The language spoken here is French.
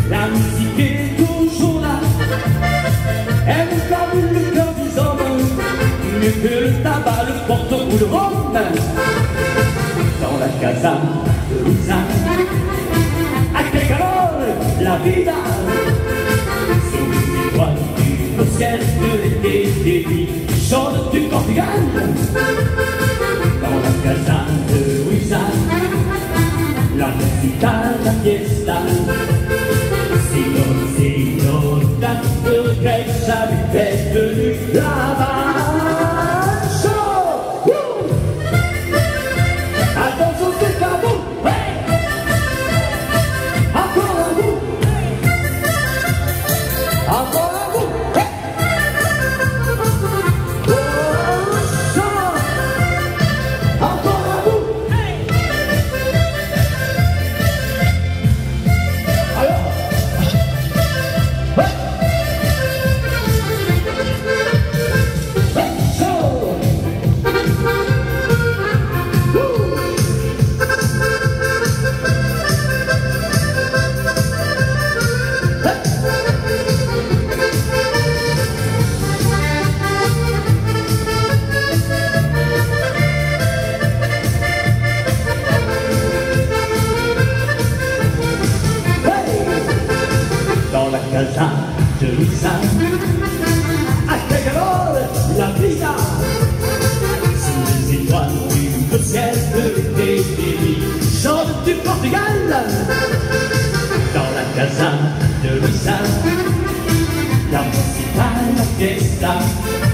La musique est toujours là. Elle nous calme le cœur des hommes, mieux que le tabac, le porto ou le rhum. Dans la casa de Luisa, à quel calor la vida. Sous les étoiles du ciel de l'été, des vies chaudes du Portugal. Dans la casa de Luisa, la música, la fiesta. Señorita, le regret jamais fait venu là-bas. Attention, c'est à vous, hey! Encore à vous, encore à vous, hey! Oh, chant! Encore à vous, hey! Alors, dans la casa de Luisa, à quel calor la vida. Sous les étoiles du ciel de l'été, des vies chaudes du Portugal. Dans la casa de Luisa, la música, la fiesta.